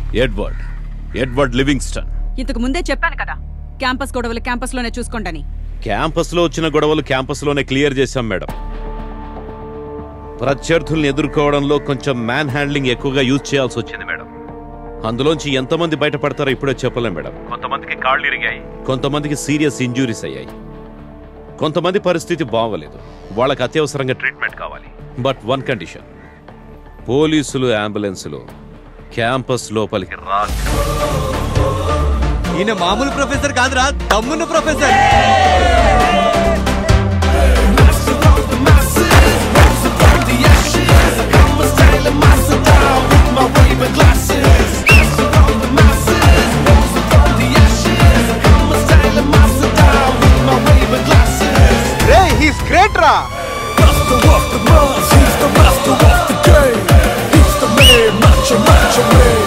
Edward Livingstone. ఇంతకు ముందే చెప్పాను కదా, క్యాంపస్ గొడవలు క్యాంపస్ లోనే చూసుకోండి. క్యాంపస్ లో వచ్చిన గొడవలు క్యాంపస్ లోనే క్లియర్ చేశాం మేడం. ప్రత్యర్థుల్ని ఎదుర్కోవడంలో కొంచెం మ్యాన్ హ్యాండ్లింగ్ ఎక్కువగా యూజ్ చేయాల్సి వచ్చింది మేడం. అందులోంచి ఎంతమంది బయటపడతారో ఇప్పుడే చెప్పలేం మేడం. కొంతమందికి కాళ్ళు ఇరిగాయి, కొంతమందికి సీరియస్ ఇంజురీస్ అయ్యాయి, కొంతమంది పరిస్థితి బాగోలేదు, వాళ్ళకి అత్యవసరంగా ట్రీట్మెంట్ కావాలి. బట్ వన్ కండిషన్, పోలీసులు అంబులెన్సులు క్యాంపస్ లోపలికి రాదు. ఈయన మామూలు ప్రొఫెసర్ కాదురా, దమ్మున్న professor. He's great, ra. Master of the mass, he's the master of the game. He's the man, macho man.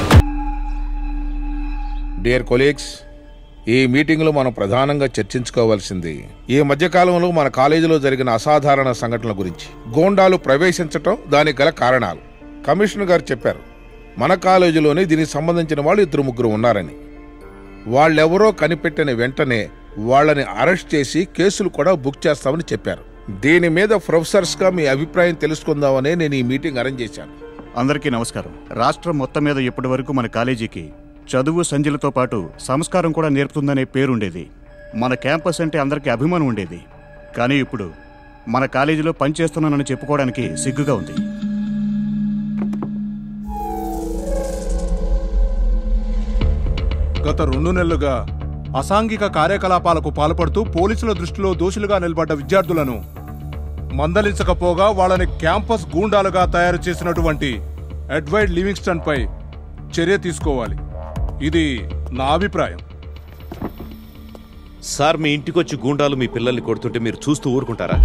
Dear colleagues, ఈ మీటింగ్లో మనం ప్రధానంగా చర్చించుకోవాల్సింది ఈ మధ్యకాలంలో మన కాలేజీలో జరిగిన అసాధారణ సంఘటనల గురించి. గోండాలు ప్రవేశించటం, దానికి గల కారణాలు. కమిషనర్ గారు చెప్పారు మన కాలేజీలోనే దీనికి సంబంధించిన వాళ్ళు 2-3 ఉన్నారని. వాళ్ళెవరో కనిపెట్టిన వెంటనే వాళ్ళని అరెస్ట్ చేసి కేసులు కూడా బుక్ చేస్తామని చెప్పారు. దీని మీద ప్రొఫెసర్స్గా మీ అభిప్రాయం తెలుసుకుందామనే నేను ఈ మీటింగ్ అరేంజ్ చేశాను. అందరికీ నమస్కారం. రాష్ట్రం మొత్తం మీద ఇప్పటి వరకు మన కాలేజీకి చదువు సంధ్యలతో పాటు సంస్కారం కూడా నేర్పుతుందనే పేరుండేది. మన క్యాంపస్ అంటే అందరికీ అభిమానం ఉండేది. కానీ ఇప్పుడు మన కాలేజీలో పనిచేస్తున్నానని చెప్పుకోవడానికి సిగ్గుగా ఉంది. గత 2 నెలలుగా అసాంఘిక కార్యకలాపాలకు పాల్పడుతూ పోలీసుల దృష్టిలో దోషులుగా నిలబడ్డ విద్యార్థులను మందలించకపోగా వాళ్ళని క్యాంపస్ గూండాలుగా తయారు చేసినటువంటి ఎడ్వర్డ్ లివింగ్స్టన్ పై చర్య తీసుకోవాలి. ఇది నా అభిప్రాయం. సార్, మీ ఇంటికొచ్చి గూండాలు మీ పిల్లల్ని కొడుతుంటే మీరు చూస్తూ ఊరుకుంటారా?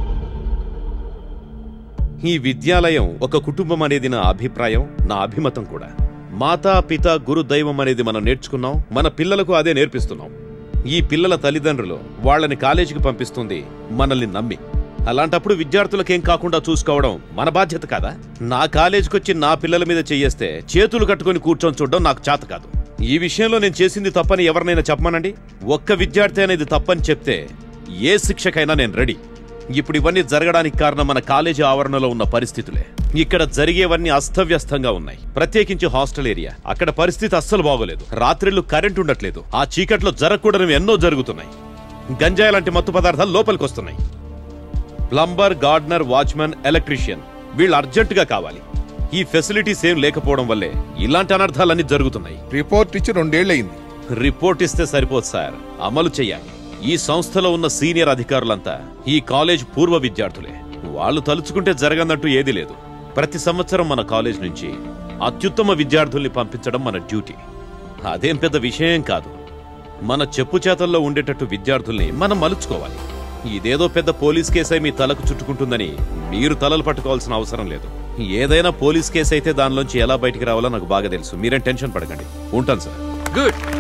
ఈ విద్యాలయం ఒక కుటుంబం అనేది నా అభిప్రాయం, నా అభిమతం కూడా. మాతా పిత గురు దైవం అనేది మనం నేర్చుకున్నాం, మన పిల్లలకు అదే నేర్పిస్తున్నాం. ఈ పిల్లల తల్లిదండ్రులు వాళ్ళని కాలేజీకి పంపిస్తుంది మనల్ని నమ్మి. అలాంటప్పుడు విద్యార్థులకేం కాకుండా చూసుకోవడం మన బాధ్యత కాదా? నా కాలేజీకొచ్చి నా పిల్లల మీద చెయ్యేస్తే చేతులు కట్టుకుని కూర్చొని చూడడం నాకు చేత కాదు. ఈ విషయంలో నేను చేసింది తప్పని ఎవరినైనా చెప్పమనండి. ఒక్క విద్యార్థి అనేది తప్పని చెప్తే ఏ శిక్షకైనా నేను రెడీ. ఇప్పుడు ఇవన్నీ జరగడానికి కారణం మన కాలేజీ ఆవరణలో ఉన్న పరిస్థితులే. ఇక్కడ జరిగేవన్నీ అస్తవ్యస్తంగా ఉన్నాయి. ప్రత్యేకించి హాస్టల్ ఏరియా, అక్కడ పరిస్థితి అస్సలు బాగోలేదు. రాత్రిళ్ళు కరెంట్ ఉండట్లేదు. ఆ చీకట్లో జరగకూడనివి ఎన్నో జరుగుతున్నాయి. గంజాయి లాంటి మత్తు పదార్థాలు లోపలికి వస్తున్నాయి. ప్లంబర్, గార్డనర్, వాచ్మెన్, ఎలక్ట్రీషియన్ వీళ్ళు అర్జెంటుగా కావాలి. ఈ ఫెసిలిటీస్ ఏం లేకపోవడం వల్లే ఇలాంటి అనర్థాలన్నీ జరుగుతున్నాయి. రిపోర్ట్ ఇచ్చి 2 ఏళ్లయింది. రిపోర్ట్ ఇస్తే సరిపోదు సార్, అమలు చెయ్యాలి. ఈ సంస్థలో ఉన్న సీనియర్ అధికారులంతా ఈ కాలేజ్ పూర్వ విద్యార్థులే. వాళ్ళు తలుచుకుంటే జరగదంటూ ఏదీ లేదు. ప్రతి సంవత్సరం మన కాలేజ్ నుంచి అత్యుత్తమ విద్యార్థుల్ని పంపించడం మన డ్యూటీ. అదేం పెద్ద విషయం కాదు. మన చెప్పు చేతల్లో ఉండేటట్టు విద్యార్థుల్ని మనం మలుచుకోవాలి. ఇదేదో పెద్ద పోలీస్ కేసై మీ తలకు చుట్టుకుంటుందని మీరు తలలు పట్టుకోవాల్సిన అవసరం లేదు. ఏదైనా పోలీస్ కేసు అయితే దానిలోంచి ఎలా బయటికి రావాలో నాకు బాగా తెలుసు. మీరేం టెన్షన్ పడకండి. ఉంటాను సార్. గుడ్.